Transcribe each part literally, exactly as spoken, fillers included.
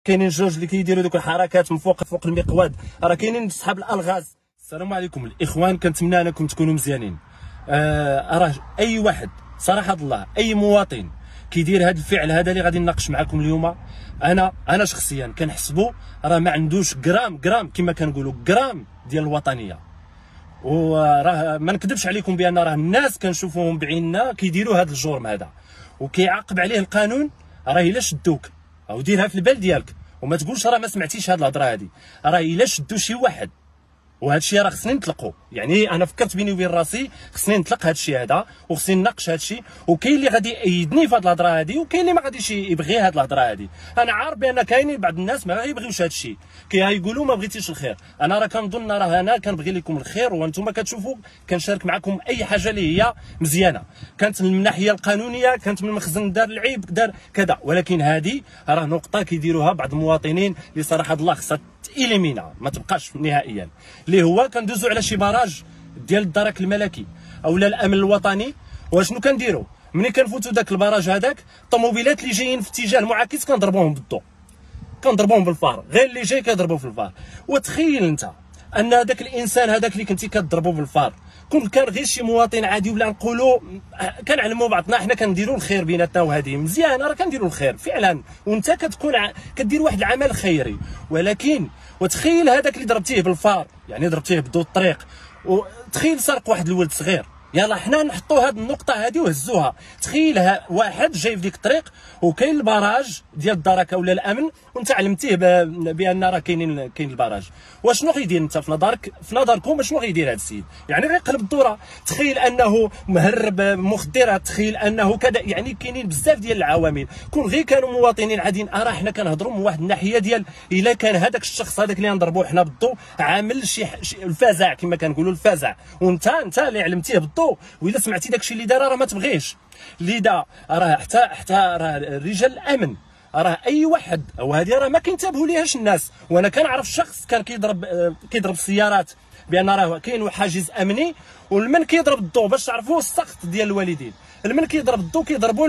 كاينين جوج اللي كيديروا دوك الحركات من فوق فوق المقود، راه كاينين صحاب الالغاز. السلام عليكم الاخوان، كنتمنى انكم تكونوا مزيانين. آه راه اي واحد صراحه الله، اي مواطن كيدير هذا الفعل هذا اللي غادي نناقش معكم اليوم، انا انا شخصيا كنحسبوا راه ما عندوش غرام غرام كما كنقولوا غرام ديال الوطنيه. وراه ما نكذبش عليكم بان راه الناس كنشوفوهم بعيننا كيديروا هذا الجرم هذا وكيعاقب عليه القانون. راه الا شدوك او ديرها في البال ديالك وما تقولش راه ما سمعتيش هاد الهضره هادي، راه الا شدوا شي واحد وهذا الشيء راه خصني نطلقوا. يعني انا فكرت بيني وبين راسي خصني نطلق هذا الشيء هذا وخصني نناقش هذا الشيء، وكاين اللي غادي يأيدني في هذه الهضره هذه وكاين اللي ما غاديش يبغي هذه الهضره هذه. انا عارف بان كاينين بعض الناس ما غايبغيوش هذا الشيء، كيقولوا ما بغيتيش الخير. انا راه كنظن راه انا كنبغي لكم الخير وانتم كتشوفوا كنشارك معكم اي حاجه اللي هي مزيانه، كانت من الناحيه القانونيه، كانت من المخزن دار العيب دار كذا، ولكن هذه راه نقطه كيديروها بعض المواطنين اللي صراحه الله خصها إليمينا ما تبقاش نهائيا. اللي هو كندوزو على شي براج ديال الدرك الملكي اولا الامن الوطني، واشنو كنديروا ملي كنفوتوا داك البراج هذاك؟ الطوموبيلات اللي جايين في اتجاه معاكس كنضربوهم بالضوء، كنضربوهم بالفار، غير اللي جاي كيضربوا في الفار. وتخيل انت ان هذاك الانسان هذاك اللي كنتي كتضربوا بالفار كون كان غير شي مواطن عادي، ولا نقولوا كنعلموا بعضنا حنا كنديروا الخير بيناتنا، وهذه مزيان راه كنديروا الخير فعلا، وانت كتكون ع... كدير واحد العمل خيري. ولكن وتخيل هذاك اللي ضربتيه بالفار، يعني ضربتيه بضو الطريق، وتخيل سرق واحد الولد صغير. يلا حنا نحطوا هذه النقطه هذه وهزوها. تخيل واحد جاي في ديك الطريق وكاين البراج ديال الدركه ولا الامن وانت علمتيه بان راه كاينين كاين البراج، واشنو غيدير انت في نظرك في نظركم شنو غيدير هذا السيد؟ يعني غيقلب الدوره. تخيل انه مهرب مخدرات، تخيل انه كذا، يعني كاينين بزاف ديال العوامل. كون غير كانوا مواطنين عاديين، راه حنا كنهضروا من واحد الناحيه ديال الا كان هذاك الشخص هذاك اللي نضربوه حنا بالضو عامل شي الفزع كما كنقولوا الفزع، وانت انت اللي علمتيه بالضو وإلا سمعتي داكشي اللي دار راه ما تبغيش. لذا راه حتى حتى راه رجال الامن راه اي واحد وهذه راه ما كينتبهوا ليهاش الناس. وانا كنعرف شخص كان كيضرب كيضرب السيارات بان راه كاين حاجز امني، والمن كيضرب الضوء باش تعرفوا السخط ديال الوالدين، المن كيضرب الضوء كيضربوا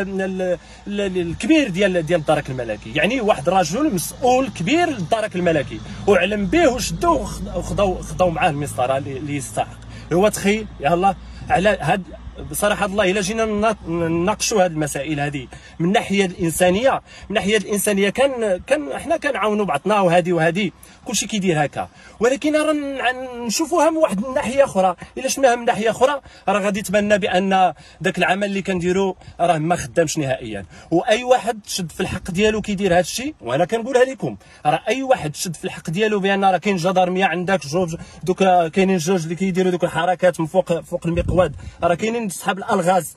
الكبير ديال ديال الدرك الملكي، يعني واحد رجل مسؤول كبير للدرك الملكي وعلم به وشدوه وخداو خداو معاه المسطره اللي يستحق. هو تخيل يلاه على هاد بصراحه الله الا جينا نناقشوا هذه المسائل هذه من الناحيه الانسانيه، من الناحيه الانسانيه كان كان حنا كنعاونوا بعضنا وهذه وهذه كلشي كيدير هكا، ولكن راه نشوفوها من واحد الناحيه اخرى. الا شفناها من ناحيه اخرى راه غادي تبان بان ذاك العمل اللي كنديروا راه ما خدامش نهائيا. واي واحد شد في الحق ديالو كيدير هذا الشيء، وانا كنقولها لكم راه اي واحد شد في الحق ديالو بان راه كاين جدارميه عندك جوج دوك كاينين جوج اللي كيديروا دوك الحركات من فوق فوق المقود، راه كاينين صحاب الالغاز،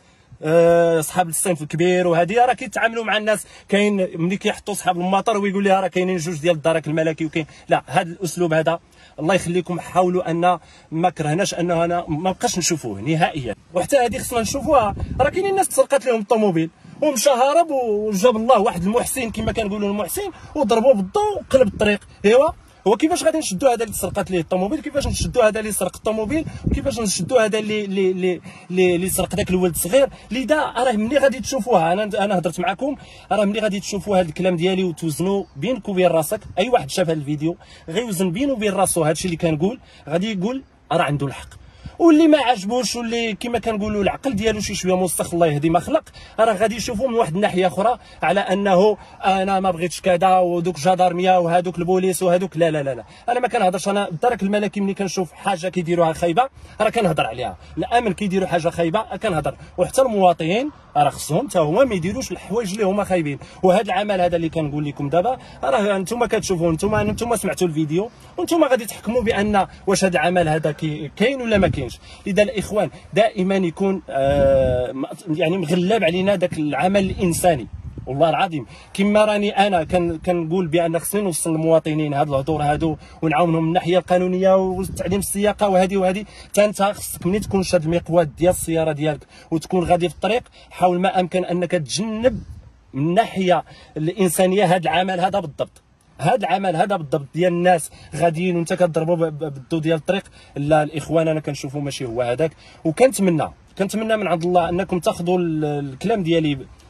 أه صحاب الصنف الكبير وهذه راه كيتعاملوا مع الناس. كاين ملي كيحطوا صحاب المطر ويقول لها راه كاينين جوج ديال الدرك الملكي وكاين لا. هذا الاسلوب هذا الله يخليكم حاولوا ان ما كرهناش انه انا ما بقاش نشوفوه نهائيا. وحتى هذه خصنا نشوفوها، راه كاينين ناس تسرقات لهم الطوموبيل ومشى هرب وجاب الله واحد المحسن كما كنقولوا المحسن وضربوه بالضوء وقلب الطريق. ايوا هو كيفاش غادي نشدوا هذا اللي سرقت ليه الطوموبيل؟ كيفاش نشدوا هذا اللي سرق الطوموبيل؟ وكيفاش نشدوا هذا اللي اللي اللي اللي سرق داك الولد الصغير؟ لذا راه ملي غادي تشوفوها، انا انا هضرت معكم، راه ملي غادي تشوفوا هذا الكلام ديالي وتوزنوا بينك وبين راسك، اي واحد شاف هذا الفيديو غيوزن بينه وبين راسو هذا الشيء اللي كنقول، غادي يقول راه عنده الحق. واللي ما عجبوش واللي كما كنقولوا العقل ديالو شي شويه موسخ الله يهدي ما خلق، راه غادي يشوفوا من واحد الناحيه اخرى على انه انا ما بغيتش كذا ودوك جدارميه وهذوك البوليس وهذوك. لا لا لا لا انا ما كنهضرش. انا الدرك الملكي ملي كنشوف حاجه كيديروها خايبه راه كنهضر عليها، الامن كيديروا حاجه خايبه كنهضر، وحتى المواطنين راه خصهم حتى هما ما يديروش الحوايج اللي هما خايبين. وهذا العمل هذا اللي كنقول لكم دابا راه انتم كتشوفوا، انتم انتم سمعتوا الفيديو وانتم غادي تحكموا بان واش هذا العمل هذا كاين ولا ما كاينش. لذا الاخوان دائما يكون آه يعني مغلب علينا ذاك العمل الانساني، والله العظيم كما راني انا كنقول بان خصني نوصل للمواطنين هاد الهضور هادو ونعاونهم من الناحيه القانونيه والتعليم السياقه وهذه وهذه. حتى انت خصك ملي تكون شاد المقود ديال السياره ديالك وتكون غادي في الطريق حاول ما امكن انك تجنب من الناحيه الانسانيه هذا العمل هذا بالضبط. هذا العمل هذا بالضبط ديال الناس غاديين وانت كتضربوا بالضو ديال الطريق، لا الاخوان انا كنشوفوا ماشي هو هذاك. وكنتمنى كنتمنى من عند الله انكم تاخذوا الكلام ديالي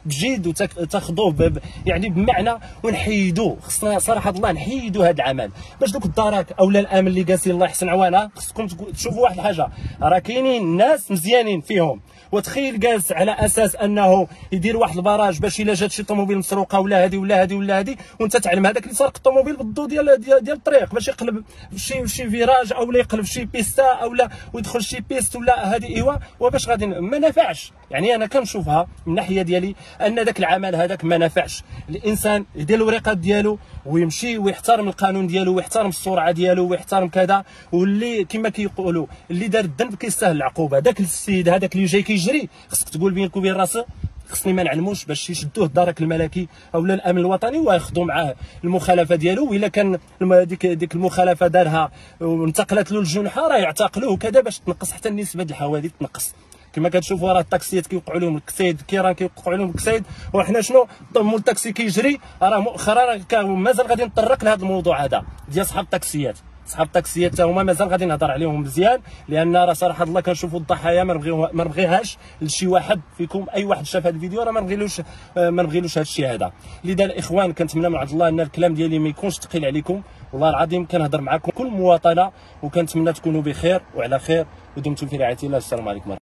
بجد وتاخذوه يعني بمعنى ونحيدوه. خصنا صراحه الله نحيدوا هذا العمل باش دوك الدرك اولا الامن اللي جالسين الله يحسن عوانا. خصكم تشوفوا واحد الحاجه، راه كاينين ناس مزيانين فيهم، وتخيل جالس على اساس انه يدير واحد البراج باش الا جات شي طوموبيل مسروقه ولا هذه ولا هذه ولا هذه، وانت تعلم هذاك اللي سرق الطوموبيل بالضو ديال ديال, ديال الطريق باش يقلب شي شي فيراج او لا يقلب شي بيستا او لا ويدخل شي بيست ولا هذه ايوا، وباش غادي ما نفعش. يعني انا كنشوفها من الناحيه ديالي ان ذاك العمل هذاك ما نفعش. الانسان يدير الوريقات ديالو ويمشي ويحترم القانون ديالو ويحترم السرعه ديالو ويحترم كذا، واللي كما كيقولوا اللي دار الذنب كيستاهل العقوبه. داك السيد هذاك اللي جاي كيجري خصك تقول بينك وبين راسك خصني ما نعلموش باش يشدوه الدرك الملكي اولا الامن الوطني وياخذوا معاه المخالفه ديالو، والا كان ديك ديك المخالفه دارها وانتقلت له الجنحه راه يعتقلوه وكذا باش تنقص حتى نسبه الحوادث تنقص. كما كتشوفوا راه التاكسيات كيوقعوا لهم الكسيد، الكيران كيوقعوا لهم الكسيد، وحنا شنو مول التاكسي كيجري. راه مؤخرا مازال غادي نطرق لهذا الموضوع هذا ديال صحاب التاكسيات. صحاب التاكسيات حتى هما مازال غادي نهضر عليهم مزيان، لان راه صراحه الله كنشوفوا الضحايا ما نبغيو ما نبغيهاش لشي واحد فيكم. اي واحد شاف هذا الفيديو راه ما نبغيلوش ما نبغيلوش هذا الشيء هذا. لذا الاخوان كنتمنى من عند الله ان الكلام ديالي ما يكونش ثقيل عليكم. والله العظيم كنهضر معكم كل مواطنه، وكنتمنى تكونوا بخير وعلى خير ودمتم في رعايه الله. السلام عليكم.